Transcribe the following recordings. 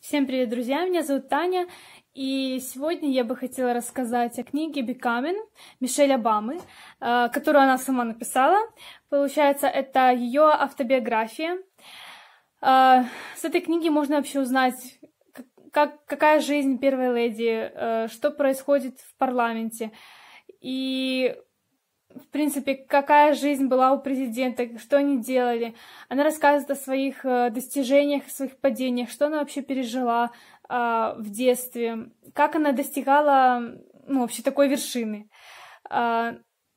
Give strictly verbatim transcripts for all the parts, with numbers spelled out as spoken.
Всем привет, друзья! Меня зовут Таня, и сегодня я бы хотела рассказать о книге «Becoming» Мишель Обамы, которую она сама написала. Получается, это ее автобиография. С этой книги можно вообще узнать, как, какая жизнь первой леди, что происходит в парламенте, и, в принципе, какая жизнь была у президента, что они делали. Она рассказывает о своих достижениях, своих падениях, что она вообще пережила э, в детстве, как она достигала, ну, вообще такой вершины. Э,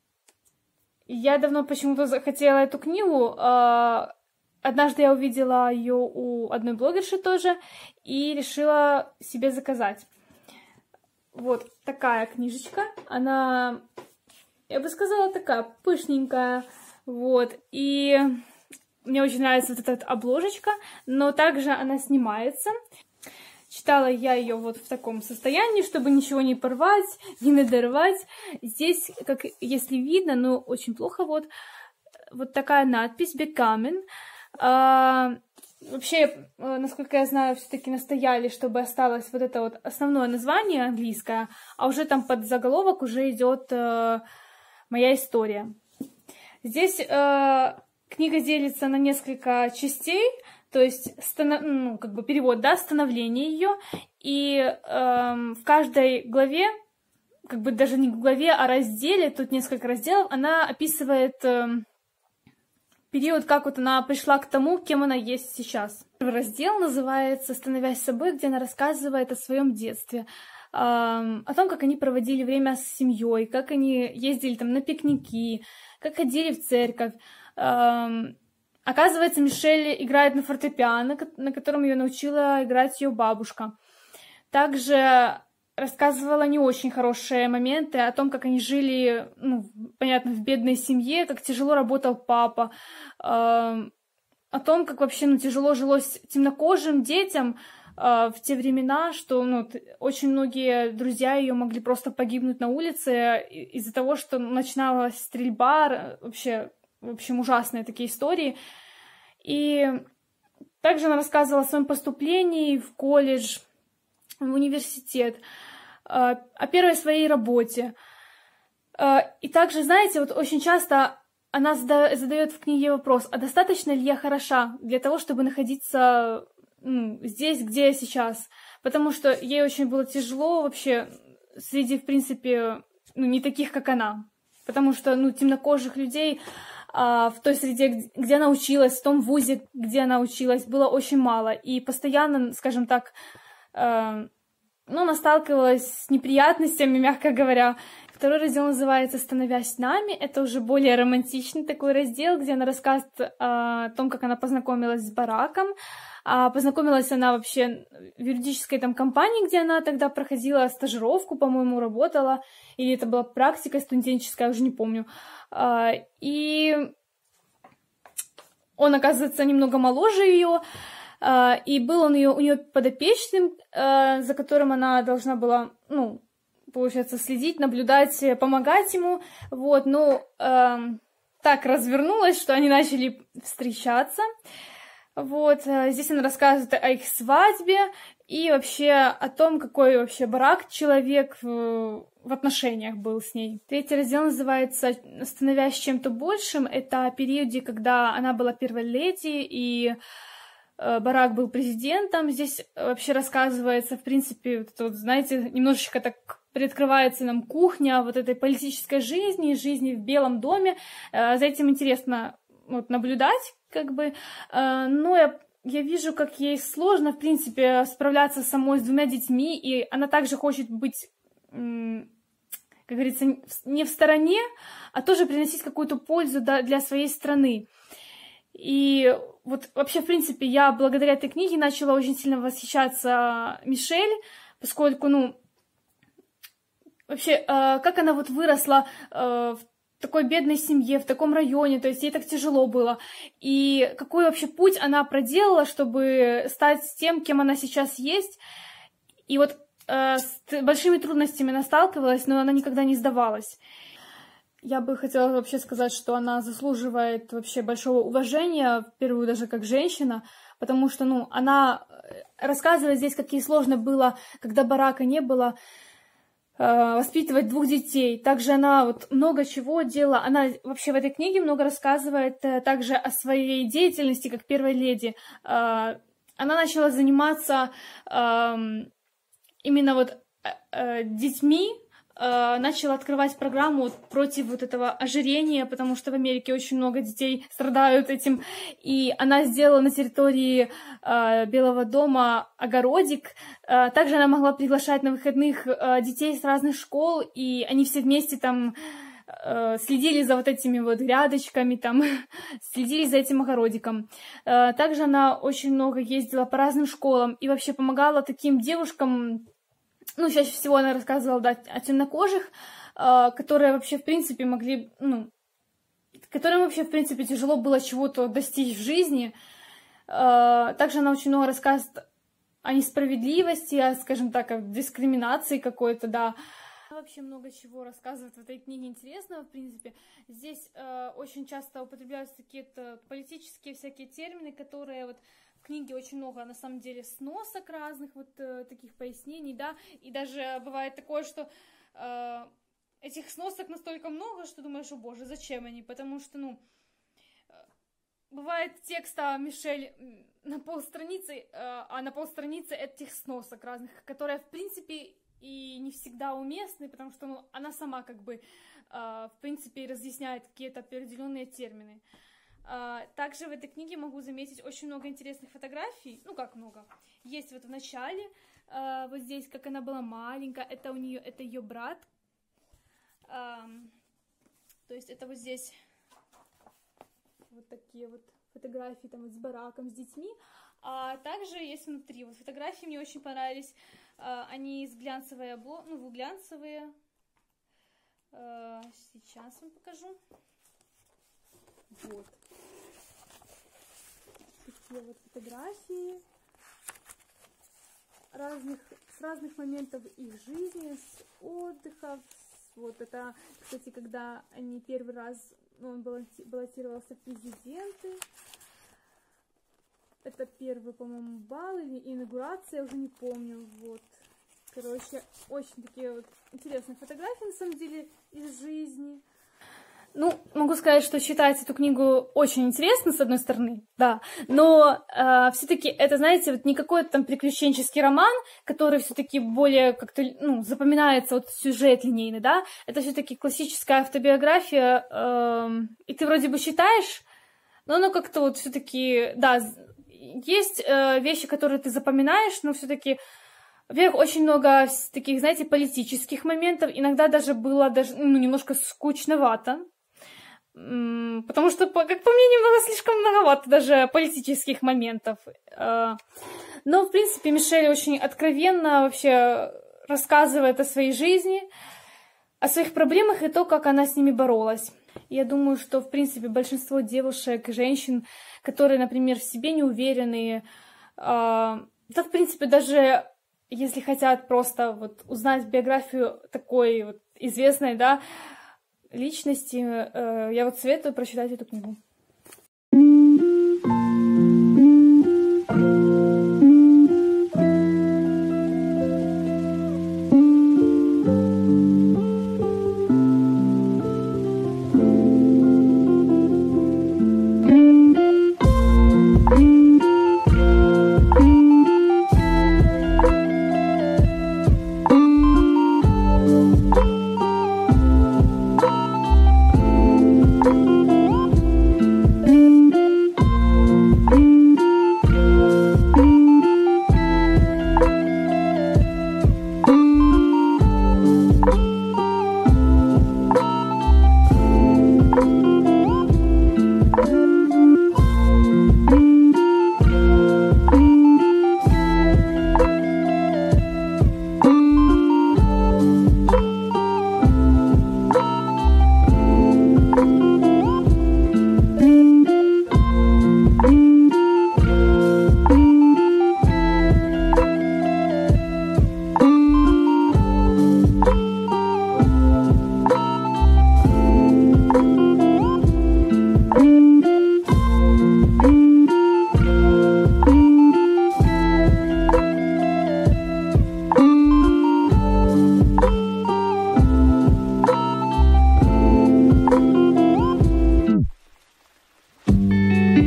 я давно почему-то захотела эту книгу. Э, однажды я увидела ее у одной блогерши тоже и решила себе заказать. Вот такая книжечка. Она... Я бы сказала, такая пышненькая, вот, и мне очень нравится вот эта обложечка, но также она снимается. Читала я ее вот в таком состоянии, чтобы ничего не порвать, не надорвать. Здесь, как если видно, но очень плохо, вот, вот такая надпись «Becoming». А, вообще, насколько я знаю, все-таки настояли, чтобы осталось вот это вот основное название английское, а уже там под заголовок уже идет... Моя история. Здесь э, книга делится на несколько частей, то есть станов... ну, как бы перевод, да, становление ее, и э, в каждой главе, как бы даже не в главе, а разделе, тут несколько разделов, она описывает э, период, как вот она пришла к тому, кем она есть сейчас. Первый раздел называется «Становясь собой», где она рассказывает о своем детстве, о том, как они проводили время с семьей, как они ездили там на пикники, как ходили в церковь. Оказывается, Мишель играет на фортепиано, на котором ее научила играть ее бабушка. Также рассказывала не очень хорошие моменты о том, как они жили, ну, понятно, в бедной семье, как тяжело работал папа, о том, как вообще, ну, тяжело жилось темнокожим детям в те времена, что, ну, очень многие друзья ее могли просто погибнуть на улице из-за того, что начиналась стрельба, вообще, в общем, ужасные такие истории. И также она рассказывала о своем поступлении в колледж, в университет, о первой своей работе. И также, знаете, вот очень часто она задает в книге вопрос, а достаточно ли я хороша для того, чтобы находиться здесь, где я сейчас, потому что ей очень было тяжело вообще среди, в принципе, ну, не таких, как она, потому что, ну, темнокожих людей а, в той среде, где она училась, в том вузе, где она училась, было очень мало, и постоянно, скажем так, а, ну, она сталкивалась с неприятностями, мягко говоря. Второй раздел называется «Становясь нами». Это уже более романтичный такой раздел, где она рассказывает о том, как она познакомилась с Бараком. А познакомилась она вообще в юридической там компании, где она тогда проходила стажировку, по-моему, работала. Или это была практика студенческая, я уже не помню. И он, оказывается, немного моложе ее. И был он ее, у нее подопечным, за которым она должна была, ну, получается, следить, наблюдать, помогать ему, вот, ну, э, так развернулось, что они начали встречаться, вот, здесь она рассказывает о их свадьбе и вообще о том, какой вообще Барак человек в, в отношениях был с ней. Третий раздел называется «Становясь чем-то большим», это о периоде, когда она была первой леди, и Барак был президентом. Здесь вообще рассказывается, в принципе, вот, вот, знаете, немножечко так приоткрывается нам кухня вот этой политической жизни, жизни в Белом доме. За этим интересно вот, наблюдать, как бы. Но я, я вижу, как ей сложно, в принципе, справляться самой с двумя детьми, и она также хочет быть, как говорится, не в стороне, а тоже приносить какую-то пользу для своей страны. И вот вообще, в принципе, я благодаря этой книге начала очень сильно восхищаться Мишель, поскольку, ну, вообще, э, как она вот выросла э, в такой бедной семье, в таком районе, то есть ей так тяжело было, и какой вообще путь она проделала, чтобы стать тем, кем она сейчас есть, и вот э, с большими трудностями она сталкивалась, но она никогда не сдавалась. Я бы хотела вообще сказать, что она заслуживает вообще большого уважения, в первую даже как женщина, потому что, ну, она рассказывает здесь, как ей сложно было, когда Барака не было, воспитывать двух детей. Также она вот много чего делала. Она вообще в этой книге много рассказывает также о своей деятельности как первой леди. Она начала заниматься именно вот детьми, начала открывать программу против вот этого ожирения, потому что в Америке очень много детей страдают этим, и она сделала на территории э, Белого дома огородик. Э, также она могла приглашать на выходных э, детей с разных школ, и они все вместе там э, следили за вот этими вот грядочками, там, следили за этим огородиком. Э, также она очень много ездила по разным школам и вообще помогала таким девушкам. Ну, чаще всего она рассказывала, да, о темнокожих, э, которые вообще, в принципе, могли, ну, которым вообще, в принципе, тяжело было чего-то достичь в жизни. Э, также она очень много рассказывает о несправедливости, о, скажем так, о дискриминации какой-то, да. Она вообще много чего рассказывает в этой книге интересного, в принципе. Здесь э, очень часто употребляются какие-то политические всякие термины, которые вот в книге очень много, на самом деле, сносок разных, вот э, таких пояснений, да, и даже бывает такое, что э, этих сносок настолько много, что думаешь, о боже, зачем они, потому что, ну, э, бывает текста Мишель на полстраницы, э, а на полстраницы этих сносок разных, которые, в принципе, и не всегда уместны, потому что, ну, она сама, как бы, э, в принципе, разъясняет какие-то определенные термины. Также в этой книге могу заметить очень много интересных фотографий, ну как много, есть вот в начале, вот здесь, как она была маленькая, это у нее, это ее брат, то есть это вот здесь вот такие вот фотографии там вот с бараком, с детьми, а также есть внутри, вот фотографии мне очень понравились, они из глянцевой обложки, ну глянцевые, сейчас вам покажу. Вот. Такие вот фотографии разных, с разных моментов их жизни, с отдыхов. Вот это, кстати, когда они первый раз, ну, он баллотировался в президенты. Это первый, по-моему, балл или инаугурация, я уже не помню. Вот. Короче, очень такие вот интересные фотографии, на самом деле, из жизни. Ну, могу сказать, что читать эту книгу очень интересно, с одной стороны, да, но э, все-таки это, знаете, вот не какой-то там приключенческий роман, который все-таки более как-то, ну, запоминается, вот сюжет линейный, да, это все-таки классическая автобиография, э, и ты вроде бы читаешь, но оно как-то вот все-таки, да, есть э, вещи, которые ты запоминаешь, но все-таки, во-первых, очень много таких, знаете, политических моментов, иногда даже было даже, ну, немножко скучновато. Потому что, как по мне, немного слишком многовато даже политических моментов. Но, в принципе, Мишель очень откровенно вообще рассказывает о своей жизни, о своих проблемах и то, как она с ними боролась. Я думаю, что, в принципе, большинство девушек, женщин, которые, например, в себе не уверены, да, в принципе, даже если хотят просто вот узнать биографию такой вот известной, да, личности, я вот советую прочитать эту книгу.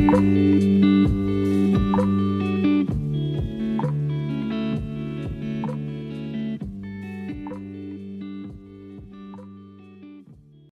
Thank you.